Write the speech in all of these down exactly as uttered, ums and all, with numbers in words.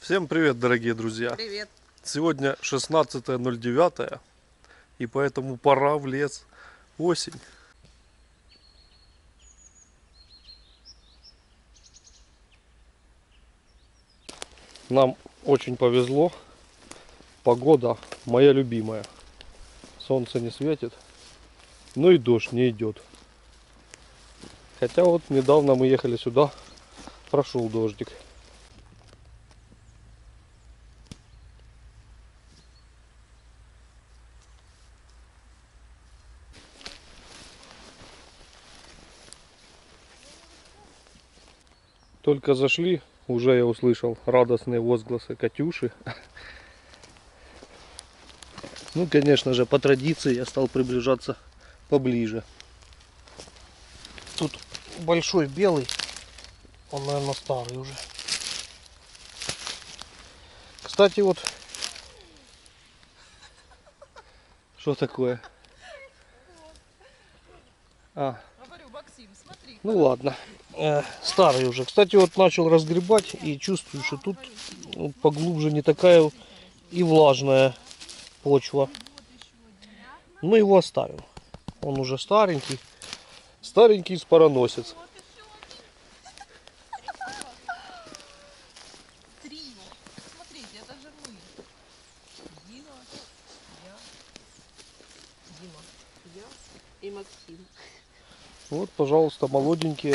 Всем привет, дорогие друзья! Привет! Сегодня шестнадцатое ноль девятое, и поэтому пора в лес. Осень. Нам очень повезло. Погода моя любимая. Солнце не светит, но и дождь не идет. Хотя вот недавно мы ехали сюда, прошел дождик. Только зашли, уже я услышал радостные возгласы Катюши. Ну, конечно же, по традиции я стал приближаться поближе. Тут большой белый, он, наверное, старый уже. Кстати, вот, что такое? А. Говорю, Максим, смотри. Ну ладно, э, старый уже. Кстати, вот начал разгребать и чувствую, что тут ну, поглубже не такая и влажная почва. Мы его оставим. Он уже старенький. Старенький спороносец. Трио. Смотрите, это же мы. Дима, я, Дима, я и Максим. Вот, пожалуйста, молоденькие.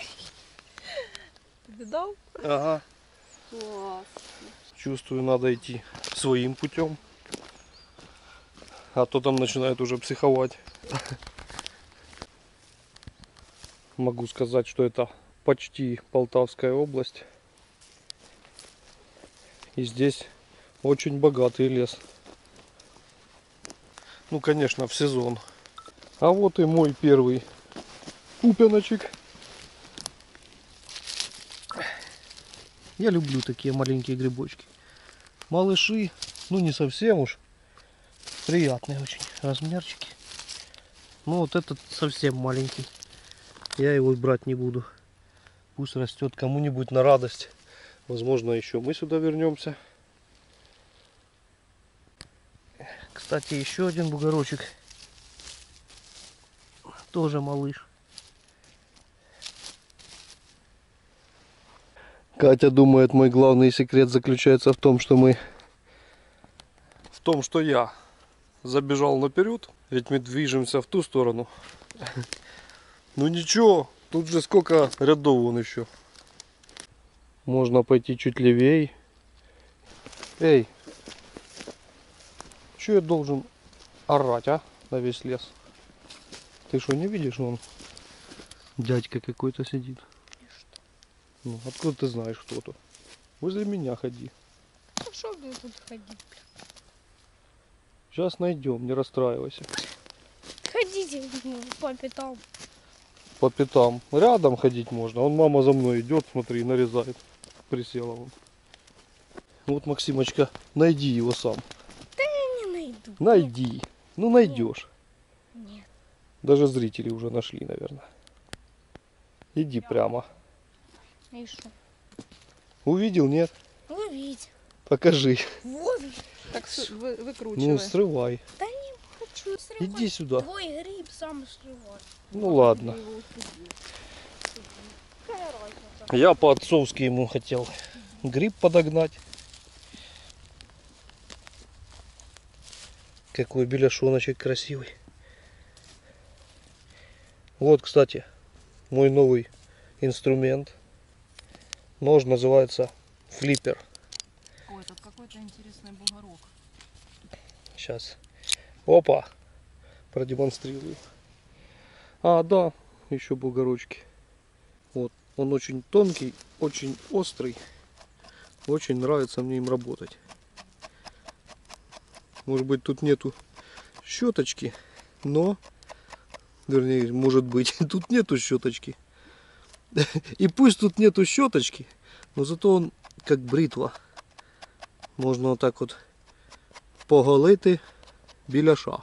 Ты видал? Ага. Класс. Чувствую, надо идти своим путем. А то там начинают уже психовать. Могу сказать, что это почти Полтавская область. И здесь очень богатый лес. Ну, конечно, в сезон. А вот и мой первый пупеночек. Я люблю такие маленькие грибочки. Малыши, ну не совсем уж. Приятные очень размерчики. Ну вот этот совсем маленький. Я его брать не буду. Пусть растет кому-нибудь на радость. Возможно, еще мы сюда вернемся. Кстати, еще один бугорочек. Тоже малыш. Катя думает, мой главный секрет заключается в том, что мы... В том, что я забежал наперед, ведь мы движемся в ту сторону. Ну ничего, тут же сколько рядов вон еще. Можно пойти чуть левее. Эй, что я должен орать, а, на весь лес? Ты что, не видишь, вон дядька какой-то сидит? Ну, откуда ты знаешь, кто тут? Возле меня ходи. Ну что мне тут ходить? Сейчас найдем, не расстраивайся. Ходите по пятам. По пятам. Рядом ходить можно. Вон мама за мной идет, смотри, нарезает. Присела вон. Вот, Максимочка, найди его сам. Да я не найду. Найди. Ну, найдешь. Нет. Даже зрители уже нашли, наверное. Иди прямо. И что? Увидел, нет? Увидь. Покажи. Вот. Так вы, выкручивай. Ну, срывай. Да не хочу срывать. Иди сюда. Твой гриб сам срывай. Ну, ладно. Какая разница? Я по-отцовски ему хотел гриб подогнать. Какой беляшоночек красивый. Вот, кстати, мой новый инструмент. Нож называется флиппер. Ой, тут какой-то интересный бугорок. Сейчас. Опа. Продемонстрирую. А, да, еще бугорочки. Вот. Он очень тонкий, очень острый. Очень нравится мне им работать. Может быть, тут нету щеточки, но, вернее, может быть, тут нету щеточки. И пусть тут нету щеточки, но зато он как бритва. Можно вот так вот поголити біляша.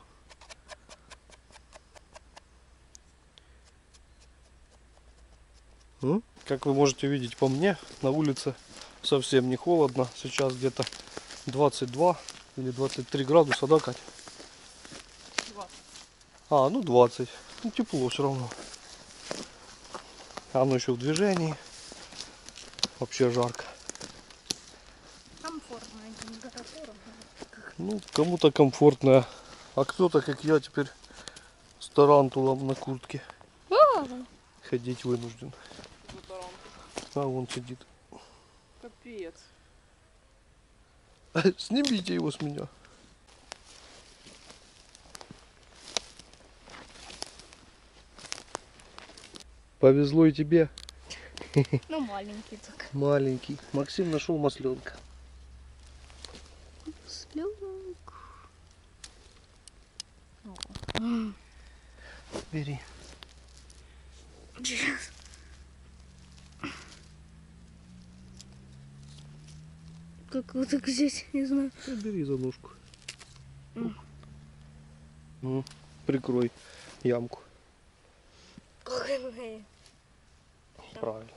Ну, как вы можете видеть по мне, на улице совсем не холодно. Сейчас где-то двадцать два или двадцать три градуса, да, Кать? двадцать. А, ну двадцать. Ну тепло все равно. Оно еще в движении. Вообще жарко. Комфортная температура. Ну, кому-то комфортно. А кто-то, как я, теперь с тарантулом на куртке ходить вынужден. А вон сидит. Капец. Снимите его с меня. Повезло и тебе. Ну, маленький так. Маленький. Максим нашел масленка. Слёнок. Бери. Как его так взять, не знаю. Ну, бери за ножку. М. Ну, прикрой ямку. Какая? Правильно.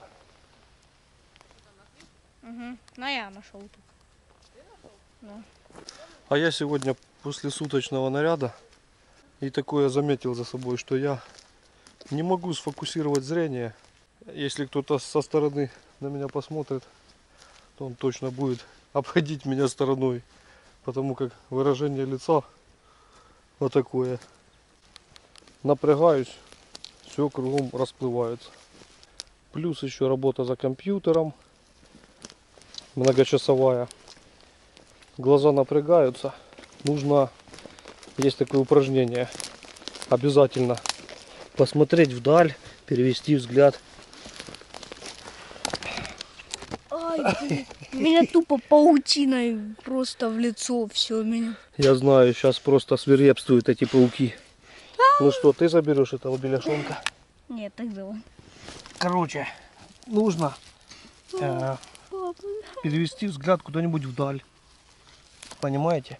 Угу. Ну, я нашел тут. Да. А я сегодня после суточного наряда и такое заметил за собой, что я не могу сфокусировать зрение. Если кто-то со стороны на меня посмотрит, то он точно будет обходить меня стороной, потому как выражение лица вот такое. Напрягаюсь, все кругом расплывается. Плюс еще работа за компьютером многочасовая. Глаза напрягаются. Нужно, есть такое упражнение, обязательно посмотреть вдаль, перевести взгляд. Ай, блин. Меня тупо паутиной просто в лицо все меня. Я знаю, сейчас просто свирепствуют эти пауки. Ну что, ты заберешь этого беляшонка? Нет, так давай. Короче, нужно э, Папа. перевести взгляд куда-нибудь вдаль. Понимаете?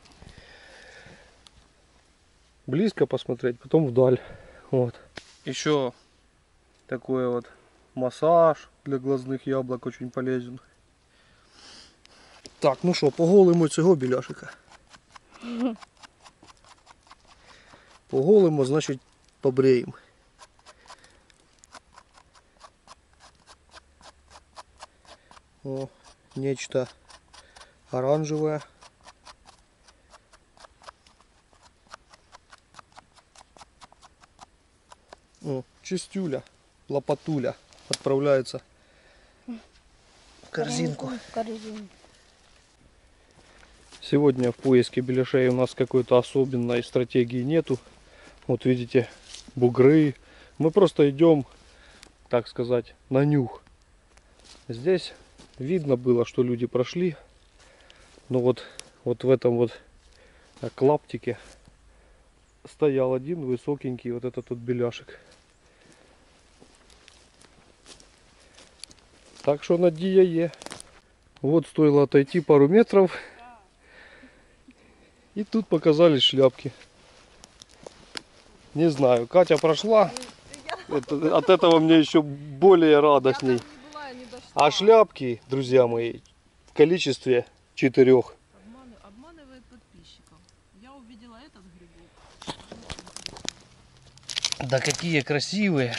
Близко посмотреть, потом вдаль. Вот. Еще такой вот массаж для глазных яблок очень полезен. Так, ну що, поголимо цього біляшика. Поголимо, значить побреємо. О, нечто оранжевое. О, чистюля, лопатуля отправляется в корзинку. Корзинку. Сегодня в поиске беляшей у нас какой-то особенной стратегии нету. Вот видите, бугры. Мы просто идем, так сказать, на нюх. Здесь видно было, что люди прошли. Но вот, вот в этом вот клаптике стоял один высокенький вот этот вот беляшек. Так что надія є. Вот стоило отойти пару метров. И тут показались шляпки. Не знаю, Катя прошла. Это, от этого мне еще более радостней. А шляпки, друзья мои, в количестве четырех. Обманы, обманывает подписчиков. Я увидела этот грибок. Да какие красивые.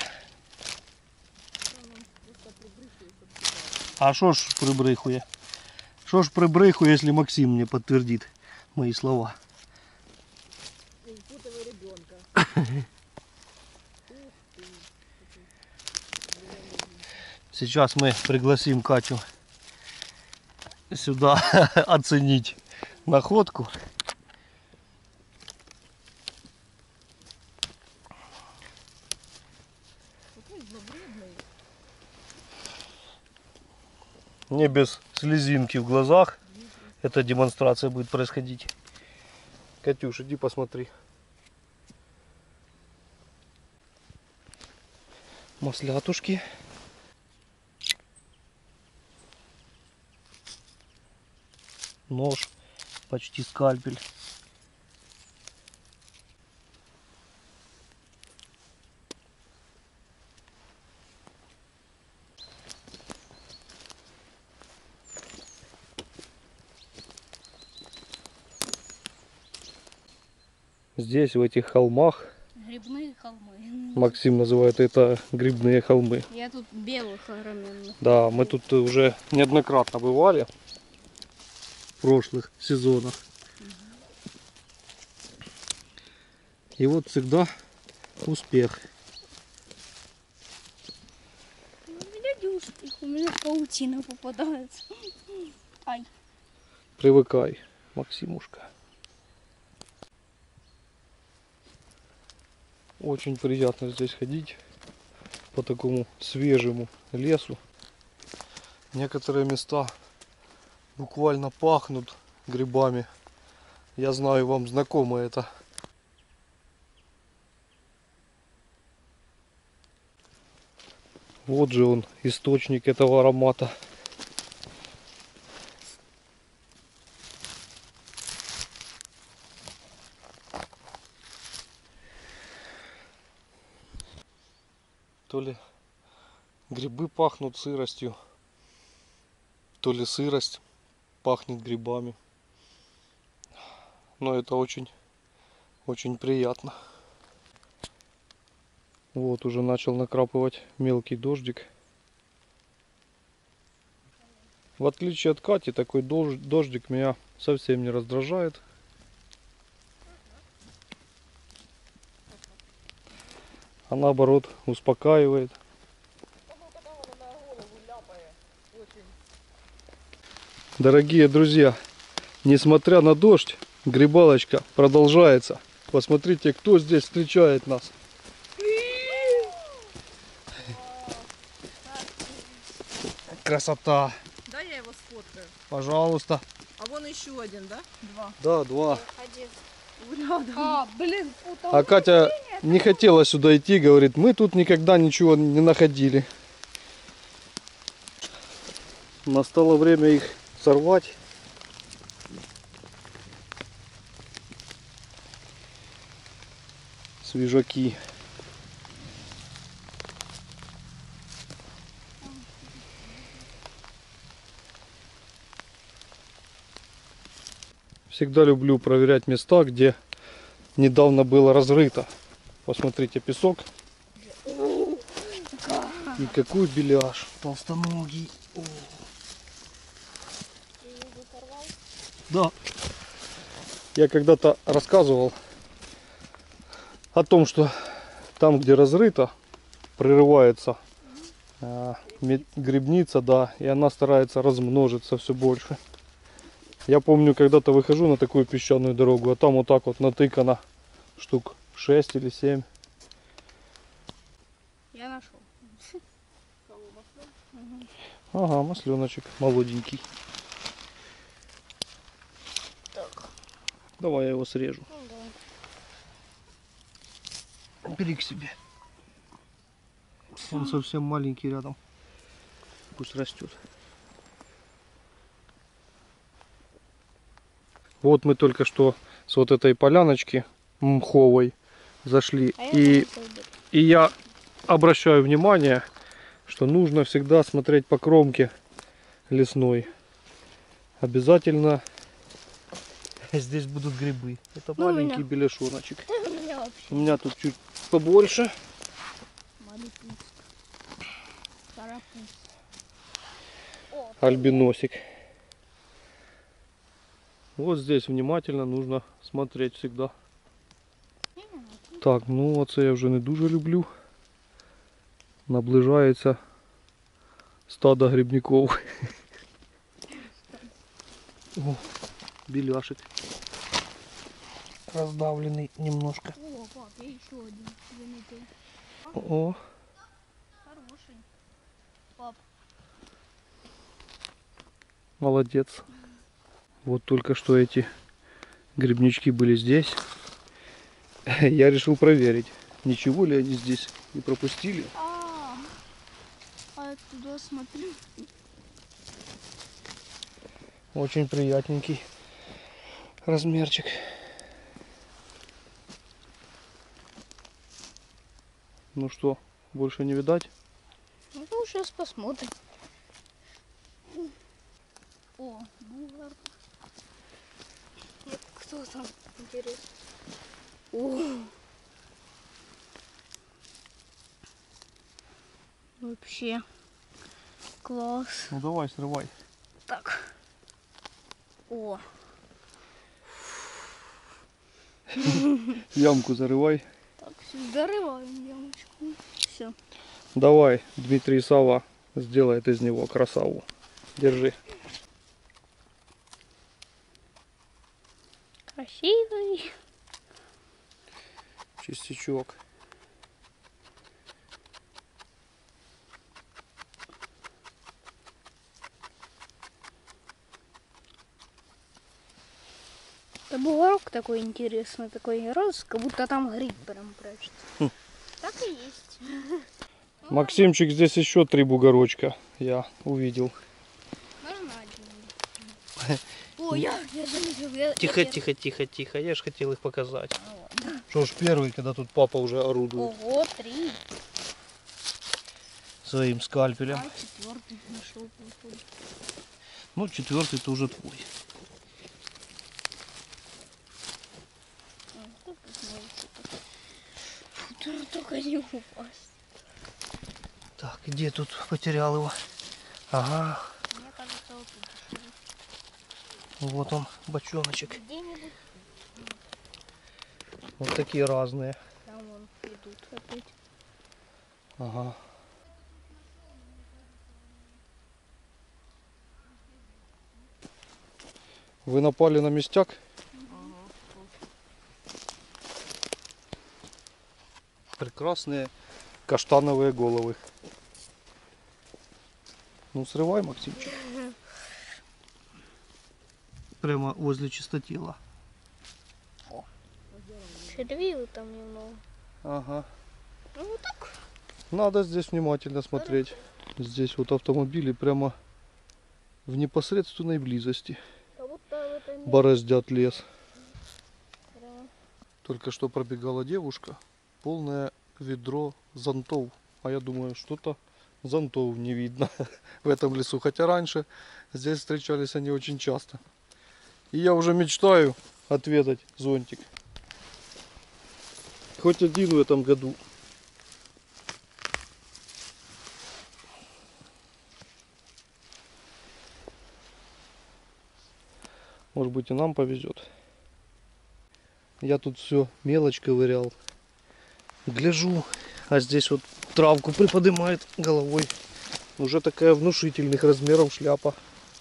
А шо ж прибрыхує? Шо ж прибрыхує, если Максим мне подтвердит мои слова? Сейчас мы пригласим Катю сюда оценить находку. Не без слезинки в глазах эта демонстрация будет происходить. Катюш, иди посмотри. Маслятушки. Нож, почти скальпель. Здесь, в этих холмах, Грибные холмы. Максим называет это грибные холмы. Я тут белых огроменных. Да, мы тут уже неоднократно бывали в прошлых сезонах. И вот всегда успех. У меня не успех, у меня паутина попадается. Ай. Привыкай, Максимушка. Очень приятно здесь ходить по такому свежему лесу. Некоторые места буквально пахнут грибами. Я знаю, вам знакомо это. Вот же он, источник этого аромата. То ли грибы пахнут сыростью, то ли сырость пахнет грибами. Но это очень, очень приятно. Вот уже начал накрапывать мелкий дождик. В отличие от Кати, такой дож- дождик меня совсем не раздражает. А наоборот успокаивает. Дорогие друзья, несмотря на дождь, грибалочка продолжается. Посмотрите, кто здесь встречает нас. Красота. Да, я его сфоткаю. Пожалуйста. А вон еще один, да? Два. Да, два. Один. Рядом. А, блин, А Катя не хотела сюда идти, говорит, мы тут никогда ничего не находили. Настало время их сорвать. Свежаки. Всегда люблю проверять места, где недавно было разрыто. Посмотрите, песок. И какой беляш. Толстоногий. О. Да. Я когда-то рассказывал о том, что там, где разрыто, прерывается э, мед- грибница, да, и она старается размножиться все больше. Я помню, когда-то выхожу на такую песчаную дорогу, а там вот так вот натыкано штук шесть или семь. Я нашел. Ага, масленочек молоденький. Так. Давай я его срежу. Ну, да. Бери к себе. Он совсем маленький рядом. Пусть растет. Вот мы только что с вот этой поляночки мховой зашли. А я И, могу пойду. и я обращаю внимание, что нужно всегда смотреть по кромке лесной. Обязательно здесь будут грибы. Это Ну, у маленький меня. беляшоночек. У меня вообще У меня тут чуть побольше. малюпус. Карапуз. О, Альбиносик. Вот здесь внимательно нужно смотреть всегда. Так, ну оце я вже не дуже люблю. Наближається стадо грибников. О, беляшек. Раздавленный немножко. О, пап, я еще один заметил. О, Хороший. Пап. молодец. Вот только что эти грибнички были здесь. Я решил проверить, ничего ли они здесь не пропустили. А, а я туда смотрю. Очень приятненький размерчик. Ну что, больше не видать? Ну, сейчас посмотрим. О, бугор. Нет, кто там? Интересно. О. Вообще класс. Ну давай, срывай. Так. О. Ямку зарывай. Так, все, зарываем ямочку. Все. Давай, Дмитрий Сава сделает из него красаву. Держи. Красивый. Частичок. Это бугорок такой интересный, такой раз, как будто там гриб прям прячется. Хм. Так и есть. Максимчик, здесь еще три бугорочка я увидел. Можно один? О, я, я заметил. Я, Тихо, я тихо, тихо, тихо. Я же хотел их показать. А, ладно. Что ж первый, когда тут папа уже орудует Ого, три. своим скальпелем. А четвертый нашел. Походу. Ну, четвертый это уже твой. А, тут посмотрите, так. Фу, тут только не упасть. Так, где тут потерял его? Ага, Мне кажется, вот тут еще. вот он, бочоночек. Где-нибудь Вот такие разные. там вон идут опять. Ага. Вы напали на местяк? Прекрасные каштановые головы. Ну, срывай, Максимчик. Прямо возле чистотела. Червивы там немного. Ага. Ну вот так. Надо здесь внимательно смотреть. Здесь вот автомобили прямо в непосредственной близости Как будто в это место бороздят лес. прямо. Только что пробегала девушка, полное ведро зонтов. А я думаю, что-то зонтов не видно в этом лесу. Хотя раньше здесь встречались они очень часто. И я уже мечтаю отведать зонтик. Хоть один в этом году. Может быть, и нам повезет. Я тут все мелочь ковырял. Гляжу, а здесь вот травку приподнимает головой. Уже такая внушительных размеров шляпа.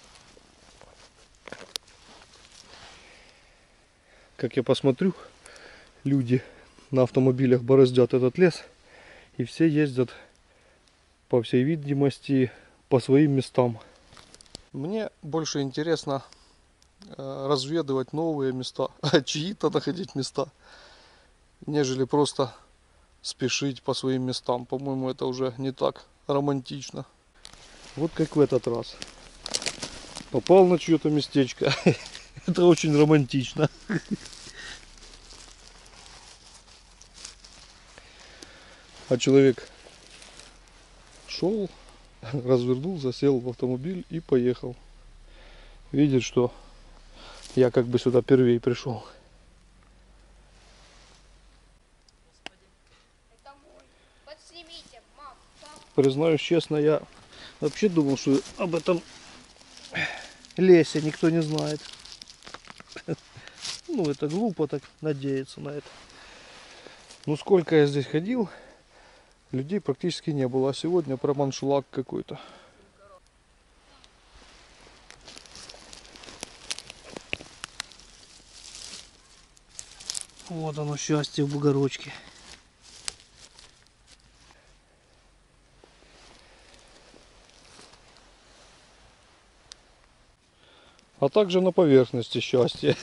Как я посмотрю, люди на автомобилях бороздят этот лес. И все ездят, по всей видимости, по своим местам. Мне больше интересно э, разведывать новые места, чьи-то находить места, нежели просто спешить по своим местам. По-моему, это уже не так романтично. Вот как в этот раз. Попал на чье-то местечко. Это очень романтично. А человек шел, развернулся, сел в автомобиль и поехал. Видит, что я как бы сюда первей пришел. Это мой. Подснимите, мам, пап. Признаюсь честно, я вообще думал, что об этом лесе никто не знает. Ну, это глупо так надеяться на это. Ну, сколько я здесь ходил, людей практически не было. А сегодня прям аншлаг какой-то. Вот оно, счастье в бугорочке. А также на поверхности счастье.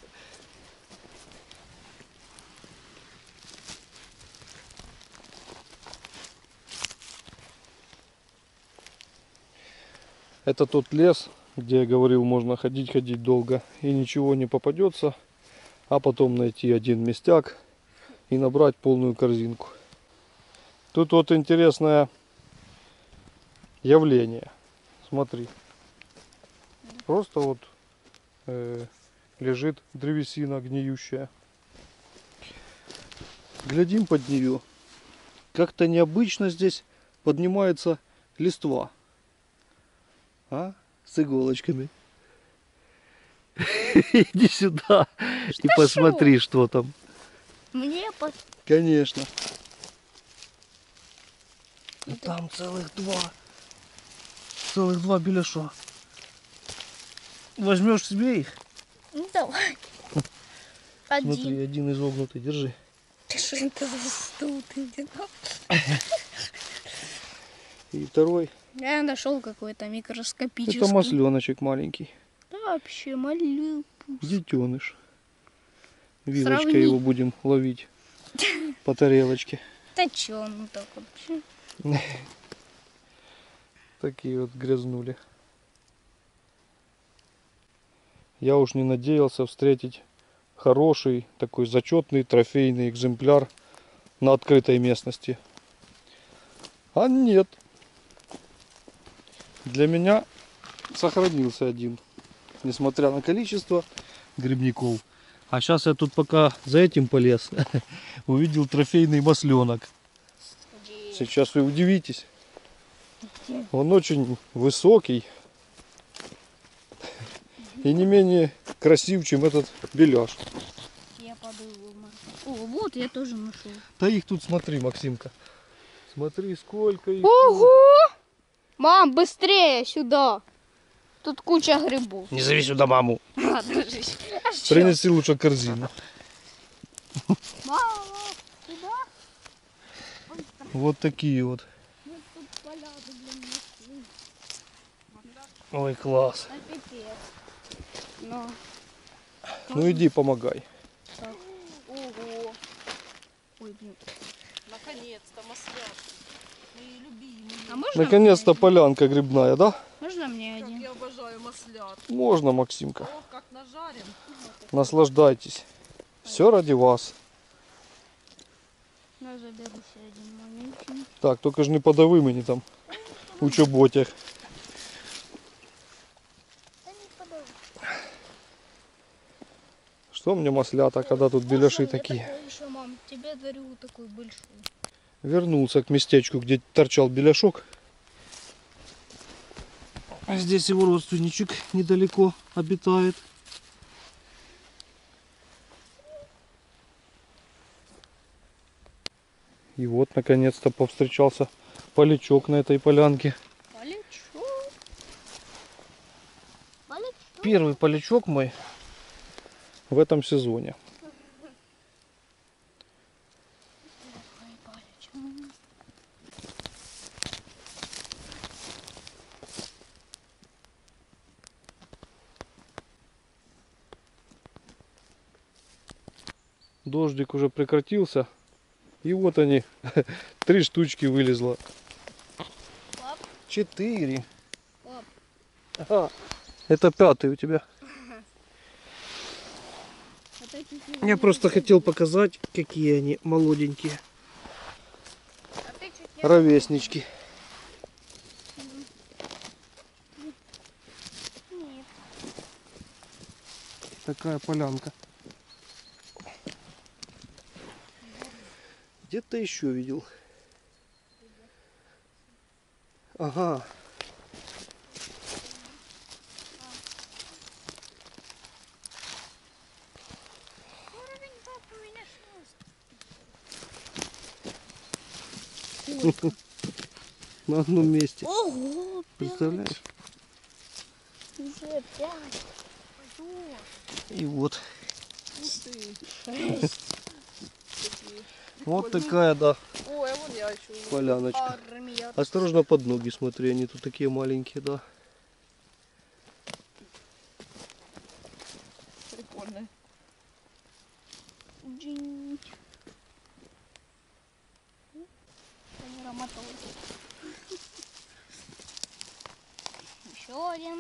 Это тот лес, где я говорил, можно ходить, ходить долго и ничего не попадется, а потом найти один местяк и набрать полную корзинку. Тут вот интересное явление. Смотри. Просто вот э, лежит древесина гниющая. Глядим под нее. Как-то необычно здесь поднимается листва. А? С иголочками. Иди сюда и посмотри, что там. Мне под... Конечно. И там целых два. Целых два беляша. Возьмешь себе их? Ну давай. Один. Смотри, один изогнутый, держи. Ты что это за стул? Ты где там? И второй. Я нашел какой-то микроскопический. Это масленочек маленький. Да, вообще малюк. Детеныш. Вилочкой Сравни. его будем ловить по тарелочке. Да чё он так вообще? Такие вот грязнули. Я уж не надеялся встретить хороший, такой зачетный, трофейный экземпляр на открытой местности. А нет. Для меня сохранился один, несмотря на количество грибников. А сейчас я тут пока за этим полез, увидел трофейный масленок. Сейчас вы удивитесь. Он очень высокий и не менее красив, чем этот беляш. Я подумал. О, вот я тоже нашел. Да их тут смотри, Максимка. Смотри, сколько их. Ого! Мам, быстрее сюда. Тут куча грибов. Не зови сюда маму. А, дружище. А чё? Принеси лучше корзину. Мама, сюда? Вот такие вот. Вот тут поляны, блин, нашли. Ой, класс. А пипец. Ну, Ну иди помогай. так. Ого. Ой, блин. Наконец-то, масляшки. Мои любимые. А можно Наконец-то мне полянка грибная, да? один? Можно мне Как один? я обожаю маслят. Можно, Максимка. Ох, как нажарим. Наслаждайтесь. Все ради вас. Ну, заберу себе один маленький. Так, только ж не подавай мені там у чоботях. Да не подавай. Что мне маслята, когда тут беляши Я такие? такой еще, мам, тебе дарю вот такой большой. Вернулся к местечку, где торчал беляшок. А здесь его родственничек недалеко обитает. И вот, наконец-то, повстречался полячок на этой полянке. Полечу. Полечу. Первый полячок мой в этом сезоне. Дождик уже прекратился. И вот они, три штучки вылезло. Пап, Четыре. пап. Ага. Это пятый у тебя. Вот эти фигни. Я просто хотел показать, какие они молоденькие. А ты чуть не... Ровеснички. Нет. Такая полянка. Где-то еще видел. Ага. Уровень папы у меня шесть. На одном месте. Ого, Представляешь? уже пять. И вот. Ух ты. Шесть. Такие. Вот такая, да, Ой, а вон я еще увидела. поляночка. Армия. Осторожно под ноги смотри, они тут такие маленькие, да. Прикольно. Джинь. Камера мотор. Еще один.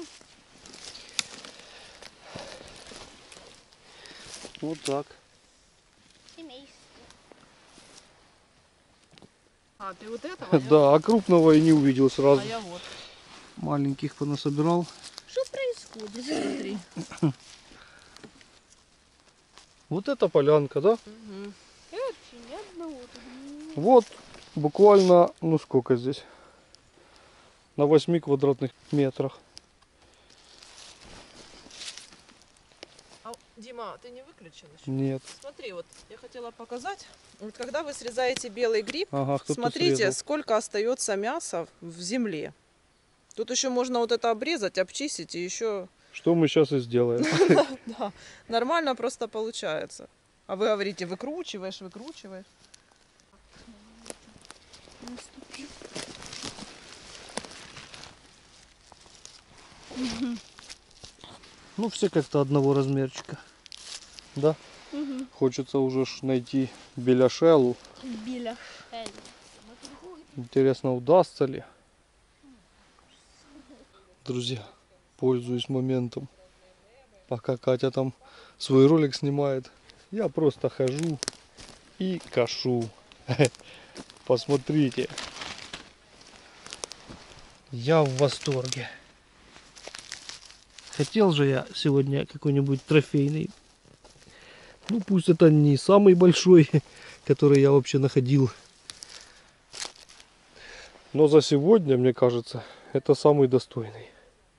Вот так. Семейство. А, ты вот этого? Да, а крупного и не увидел сразу. А я вот. Маленьких понасобирал. Что происходит? Смотри. Вот это полянка, да? Угу. Очень одного тут. Вот буквально, ну сколько здесь? На восьми квадратных метрах. А, Дима, ты не выключил еще? Нет. Смотри, вот я хотела показать. Вот когда вы срезаете белый гриб, Ага, кто-то смотрите, срезал. сколько остается мяса в земле. Тут еще можно вот это обрезать, обчистить и еще Что мы сейчас и сделаем. да, нормально просто получается. А вы говорите, выкручиваешь, выкручиваешь. Ну все как-то одного размерчика. Да? Угу. Хочется уже ж найти беляшелу. Биля. Интересно, удастся ли? Друзья, пользуюсь моментом. Пока Катя там свой ролик снимает, я просто хожу и кашу. Посмотрите. Я в восторге. Хотел же я сегодня какой-нибудь трофейный. Ну пусть это не самый большой, который я вообще находил. Но за сегодня, мне кажется, это самый достойный.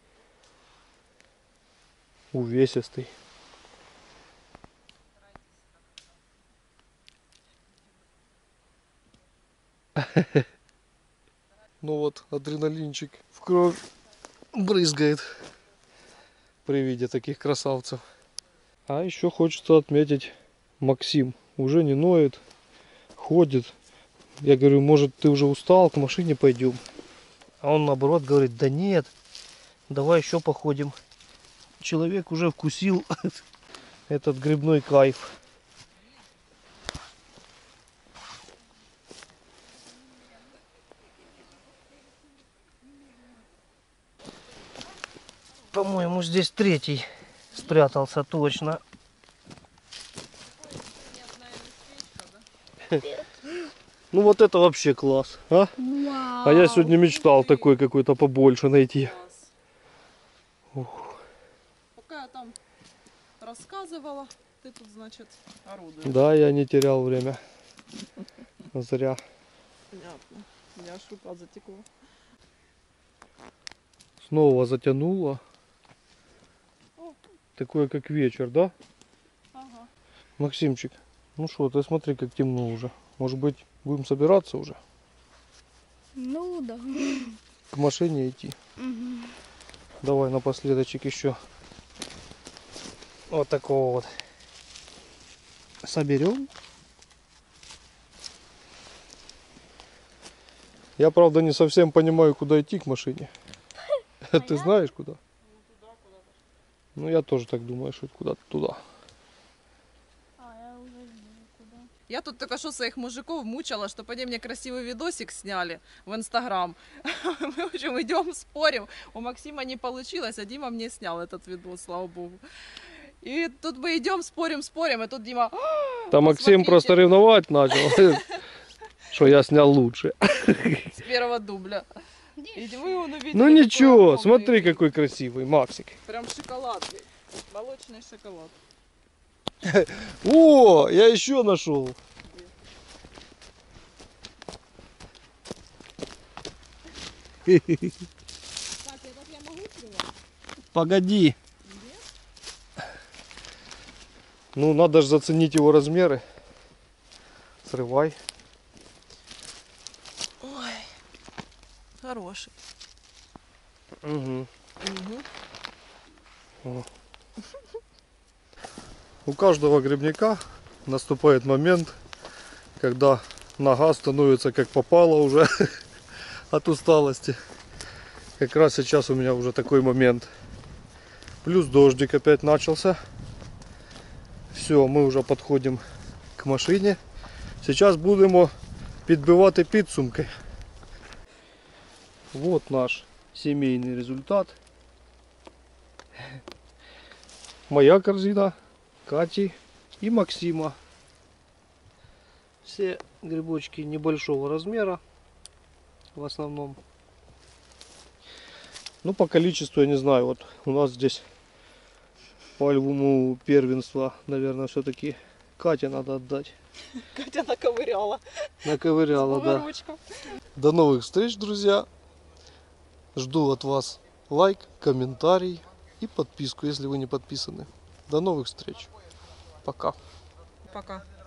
Увесистый. Ну вот, адреналинчик в кровь брызгает при виде таких красавцев. А еще хочется отметить, Максим уже не ноет, ходит. Я говорю, может ты уже устал, к машине пойдем. А он наоборот говорит, да нет, давай еще походим. Человек уже вкусил этот грибной кайф. По-моему, здесь третий спрятался точно. Ну вот это вообще класс, а? Вау. А я сегодня мечтал такой какой-то побольше найти. Пока я там рассказывала, ты тут, значит, орудуешь. Да, я не терял время. Зря. Понятно. У меня аж рука затекла. Снова затянуло. Такое как вечер, да? Ага. Максимчик, ну что, ты смотри, как темно уже. Может быть, будем собираться уже? Ну да. К машине идти. Угу. Давай напоследочек еще вот такого вот соберем. Я, правда, не совсем понимаю, куда идти к машине. Ты знаешь, куда? Ну, я тоже так думаю, что куда-то туда. А я уже знаю куда. Я тут только что своих мужиков мучила, чтобы они мне красивый видосик сняли в Инстаграм. Мы, в общем, идем, спорим. У Максима не получилось, а Дима мне снял этот видос, слава богу. И тут мы идем, спорим, спорим, и тут Дима... Там Максим Смотрите. просто ревновать начал, что я снял лучше. С первого дубля. И мы его увидели. Ну такой ничего, огромный смотри, гриб. какой красивый Максик. Прям шоколадный. Молочный шоколад. О, я еще нашел. Погоди. Ну, надо же заценить его размеры. Срывай. Ой, хороший. Угу. Угу. У каждого грибника наступает момент, когда нога становится как попало уже от усталости. Как раз сейчас у меня уже такой момент. Плюс дождик опять начался. Все, мы уже подходим к машине. Сейчас будемо підбивати підсумки. Вот наш семейный результат. Моя корзина, Кати и Максима. Все грибочки небольшого размера в основном. Ну, по количеству я не знаю. Вот у нас здесь по альбому первенства, наверное, все-таки Кате надо отдать. Катя наковыряла. Наковыряла, да. Поворочком. До новых встреч, друзья. Жду от вас лайк, комментарий и подписку, если вы не подписаны. До новых встреч. Пока. Пока.